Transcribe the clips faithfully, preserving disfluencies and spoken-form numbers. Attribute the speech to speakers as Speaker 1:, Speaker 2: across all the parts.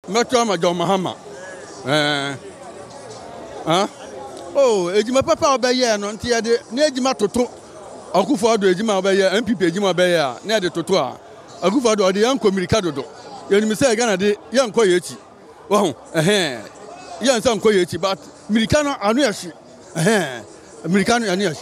Speaker 1: Metro ama John Mahama. Eh. Huh? Oh, ejima papa obeye no nti ye de na ejima toto. Akufo ado ejima obeye M P P ejima obeye a na de toto a. Akufo ado de yanko mirika dodo. Ye ni say Ghana de yanko ye echi. Wo eh yan san ko ye echi but mirika no anu ya shi. Eh. Mirika no anu ya shi.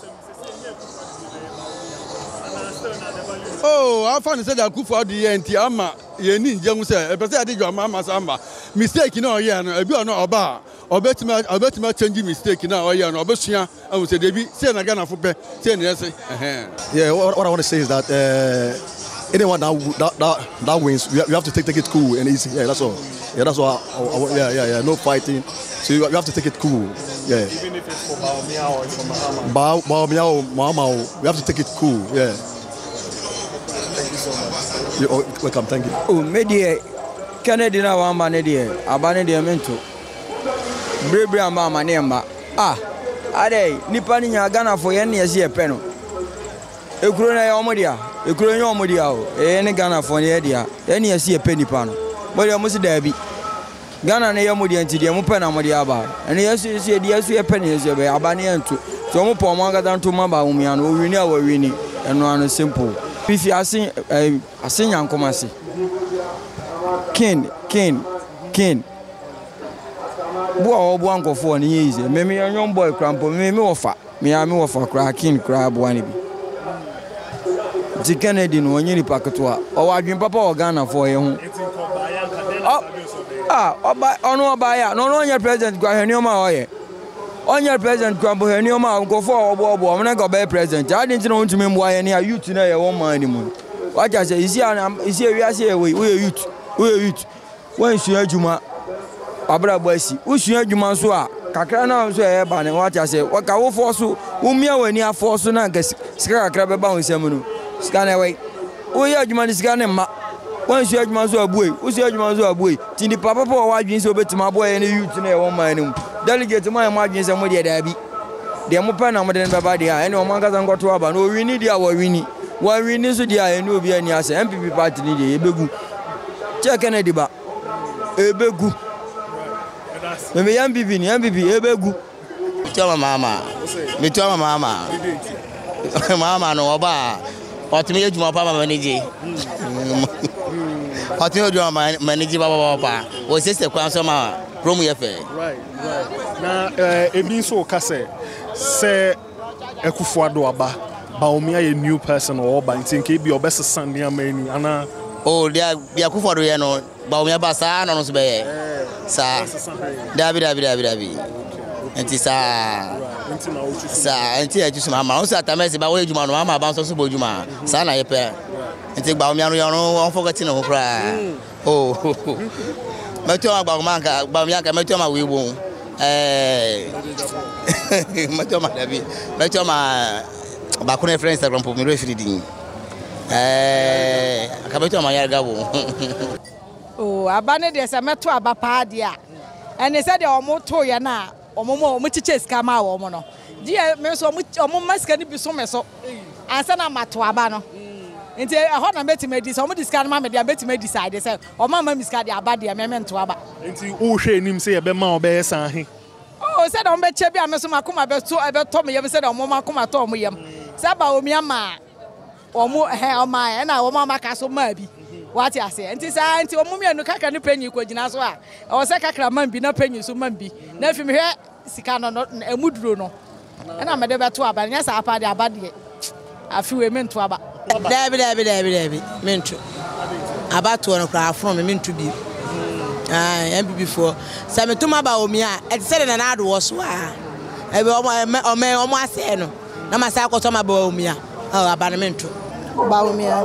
Speaker 1: Oh, I found said that Kufu the anti ama ye ni njem say e pese ade John Mahama samba mistake na oye no ebi ono oba obetima obetima change mistake na oye no obesua I say debi say na Ghana fo pe say na say eh
Speaker 2: yeah what, what I want to say is that uh, anyone that, that that that wins we have, we have to take take it cool and easy yeah that's all yeah that's all I, I, yeah yeah yeah no fighting so you, you have to take it cool yeah
Speaker 3: even if it's for Bawumia or for Mahama
Speaker 2: Bawumia or Mahama we have to take it cool yeah.
Speaker 3: Thank you so much.
Speaker 2: You're welcome, thank you.
Speaker 4: Oh, media Kennedy na wa man there. Abane there mento. Brebre amba mane amba. Ah. Ade nipa ni nya Ghana for ye na ye pe no. Ekuro na ye omodia. Ekuro nya omodia o. E ne Ghana for ye dia. Ye na ye pe nipa no. Bo ye mo si da bi. Ghana na ye omodia nti de mo pe na omodia ba. Ene ye su ye dia su ye pe ne ye be abane ento. So mo po mo agada nto ma ba Bawumia no owini a wawini. Eno ano simple. If you are seeing, I sing and come and see. King, king, king. Boy, one go for an easy. Maybe a young boy crampo, maybe offer. Me, I'm offer crack, king, crab, one. The Kennedy, no, any pacatua. Or I dream Papa or Ghana for you. Ah, or no, by no, no, your president, Guahanoma. On your president, Crumble, and your mouth go for a war, I'm not going to be president. I didn't know to me why any are you to know your own money. What I say is here, is here, we are here, we are youth, we are youth. When she heard you, my Abra Bossy, who she heard you, Mansua, Cacrana, so and what I say, what I will force you, whom you are when you are forced to not get Scar Crab about Semino. Scan away. We are you man is scanning. Once you heard Mansua boy, who's your Mansua boy, Tini Papa, why you so bit to my boy and you to know your own money. Delegate to my margins and what they be. They are more pen than Babadi, and no man can go to Abba. No, we need our winning. Why we need to the I know be any as M P P party need a begu. Check an ediba. A begu. Maybe M P P, M P P, a begu.
Speaker 5: Tell my mama. Me tell my mama. Mama no Oba. What me you my papa manage. What you do my manage Baba. Was this the council? Promo yefe.
Speaker 3: Right, right. Na eh ebi so ka say say Ekufuado aba Bawumia a new person or ba nti nke bi obesesa ne amani ana
Speaker 5: oh dia dia Ekufuado ye no Bawumia ba sa na no so be ye sa dabi dabi dabi dabi enti sa
Speaker 3: enti na otu
Speaker 5: sa enti e jusu mama o sa tamesi ba wo ejuma no mama ba so so bo ejuma sa na ye pe enti Bawumia no yo no on forget no kra oh Metro Bawumia Bawumia Metro ma we won eh Metro ma dabi Metro ma ba ko na friend Instagram po mi refi din eh aka Metro ma yarga wo
Speaker 6: oh abane de se Metro aba pa dia ene se de omo to ye na omo mo omo chiche ska ma wo mo no di me so omo omo maska ni bi so me so ansa na mato aba no nti ho na beti me di so mo discard ma me dia beti me decide say o ma ma miska dia aba dia me me nto aba
Speaker 3: nti wo hwe enim say e be ma obe san he
Speaker 6: oh say da mo be che bia me so makoma be to e be to me ye say da mo makoma to mo yem say Bawumia ma o mo he o ma e na o ma maka so ma bi what you say nti say nti o mo me no kaka ni panyi ko gina so a o say kakra man bi na panyi so man bi na fi me hwe sika no emuduro no e na me de be to aba nya sa apa dia aba de afi we me nto aba
Speaker 5: Dabi dabi dabi dabi mintu abato no kra from me mintu bi ah M P P for say me to ma Bawumia e say na na ado wo so a e be o o me o mo ase no na ma say akoto ma Bawumia ah aba na mintu
Speaker 6: Bawumia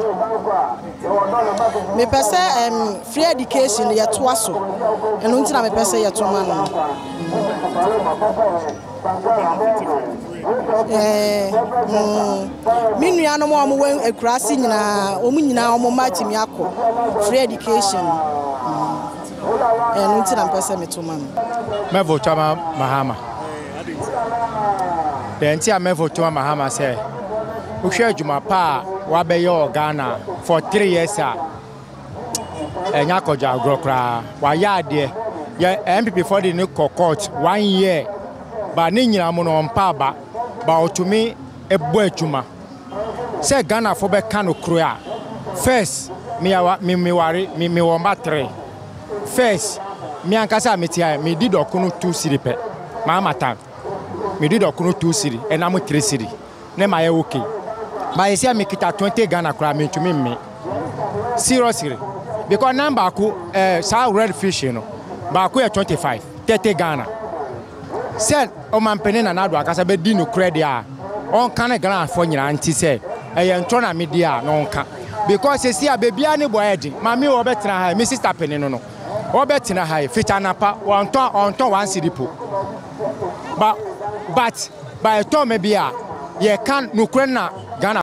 Speaker 6: me pese em free education ye to aso eno nti na me pese ye to ma no eh minu ya no mo mo ekurasi nyina o mu nyina o mo match mi akọ free education eh no nti na pese me to ma no
Speaker 7: me vote ma Mahama de nti a me vote ma Mahama say o hwe adwuma pa wa be ye Ghana for three years a enya kojo agro kra wa ya de ye M P P for the new court one year ba ne nyina mo no mpa ba ba otumi ebo atuma se Ghana for be kan okro a first me awa me me ware me me won three first me ankasa me tia me di dokunu two city pe ma mata me di dokunu two city and am three city ne ma ye okay ba ese me kita twenty Ghana kra me ntumi me seriously because number ku eh sa red fish no ba ku e twenty-five thirty Ghana said o man penina na do akasa be di no credit a on kan Ghana for nyina nti se e ye ntro na media no nka because esi a bebia ne boy edi mami wo betra ha me sister penino no wo betra ha feature napa on ton on ton one siripo but but by time me bia ye kan no kre na